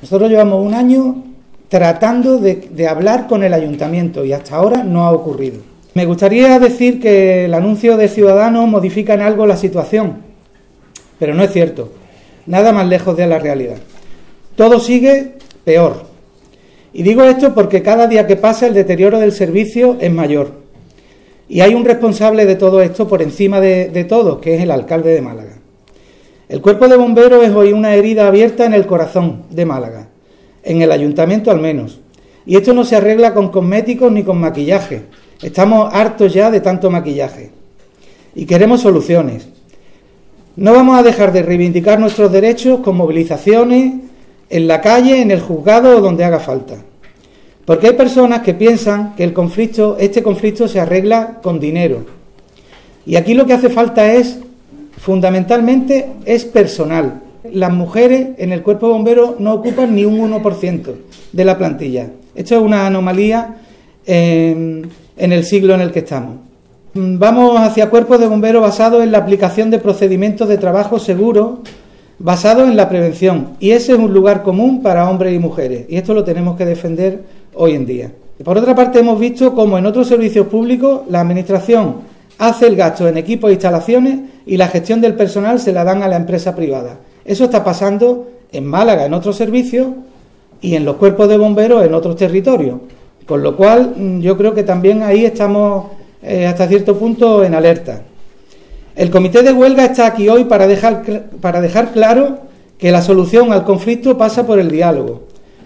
Nosotros llevamos un año tratando de hablar con el ayuntamiento y hasta ahora no ha ocurrido. Me gustaría decir que el anuncio de Ciudadanos modifica en algo la situación, pero no es cierto, nada más lejos de la realidad. Todo sigue peor. Y digo esto porque cada día que pasa el deterioro del servicio es mayor. Y hay un responsable de todo esto por encima de todos, que es el alcalde de Málaga. El cuerpo de bomberos es hoy una herida abierta en el corazón de Málaga, en el ayuntamiento al menos. Y esto no se arregla con cosméticos ni con maquillaje. Estamos hartos ya de tanto maquillaje. Y queremos soluciones. No vamos a dejar de reivindicar nuestros derechos con movilizaciones, en la calle, en el juzgado o donde haga falta. Porque hay personas que piensan que este conflicto se arregla con dinero. Y aquí lo que hace falta fundamentalmente, es personal. Las mujeres en el cuerpo de bomberos no ocupan ni un 1% de la plantilla. Esto es una anomalía en el siglo en el que estamos. Vamos hacia cuerpos de bomberos basados en la aplicación de procedimientos de trabajo seguros, basados en la prevención. Y ese es un lugar común para hombres y mujeres. Y esto lo tenemos que defender hoy en día. Por otra parte, hemos visto cómo en otros servicios públicos la Administración hace el gasto en equipos e instalaciones y la gestión del personal se la dan a la empresa privada. Eso está pasando en Málaga, en otros servicios, y en los cuerpos de bomberos en otros territorios. Con lo cual, yo creo que también ahí estamos hasta cierto punto en alerta. El comité de huelga está aquí hoy para dejar claro que la solución al conflicto pasa por el diálogo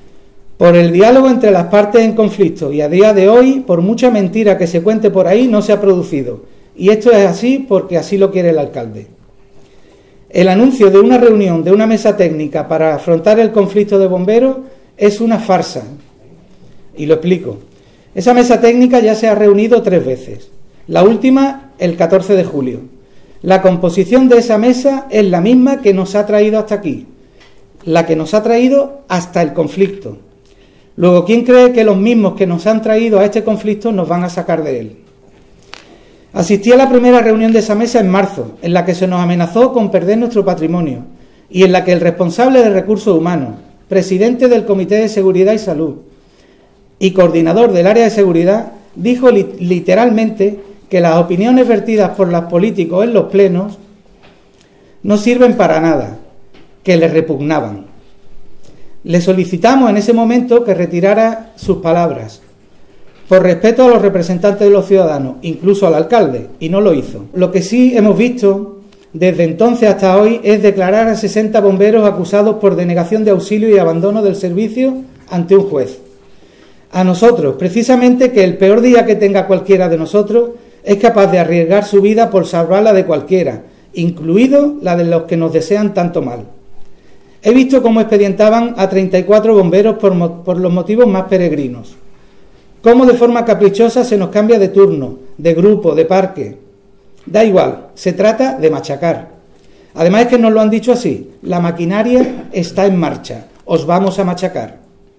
entre las partes en conflicto, y a día de hoy, por mucha mentira que se cuente por ahí, no se ha producido. Y esto es así porque así lo quiere el alcalde. El anuncio de una reunión, de una mesa técnica para afrontar el conflicto de bomberos es una farsa. Y lo explico. Esa mesa técnica ya se ha reunido 3 veces. La última, el 14 de julio. La composición de esa mesa es la misma que nos ha traído hasta aquí. La que nos ha traído hasta el conflicto. Luego, ¿quién cree que los mismos que nos han traído a este conflicto nos van a sacar de él? Asistí a la primera reunión de esa mesa en marzo, en la que se nos amenazó con perder nuestro patrimonio y en la que el responsable de recursos humanos, presidente del Comité de Seguridad y Salud y coordinador del área de seguridad, dijo literalmente que las opiniones vertidas por los políticos en los plenos no sirven para nada, que les repugnaban. Le solicitamos en ese momento que retirara sus palabras, por respeto a los representantes de los ciudadanos, incluso al alcalde, y no lo hizo. Lo que sí hemos visto desde entonces hasta hoy es declarar a 60 bomberos acusados por denegación de auxilio y abandono del servicio ante un juez. A nosotros, precisamente, que el peor día que tenga cualquiera de nosotros es capaz de arriesgar su vida por salvarla de cualquiera, incluido la de los que nos desean tanto mal. He visto cómo expedientaban a 34 bomberos por los motivos más peregrinos. Cómo de forma caprichosa se nos cambia de turno, de grupo, de parque. Da igual, se trata de machacar. Además es que nos lo han dicho así: la maquinaria está en marcha, os vamos a machacar.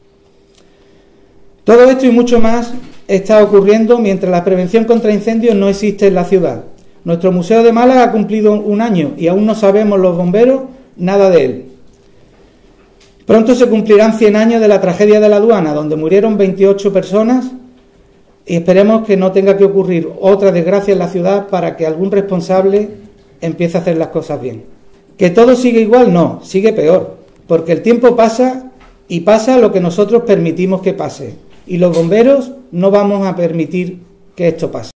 Todo esto y mucho más está ocurriendo mientras la prevención contra incendios no existe en la ciudad. Nuestro Museo de Málaga ha cumplido un año y aún no sabemos los bomberos nada de él. Pronto se cumplirán 100 años de la tragedia de la aduana, donde murieron 28 personas, y esperemos que no tenga que ocurrir otra desgracia en la ciudad para que algún responsable empiece a hacer las cosas bien. ¿Que todo sigue igual? No, sigue peor, porque el tiempo pasa y pasa lo que nosotros permitimos que pase, y los bomberos no vamos a permitir que esto pase.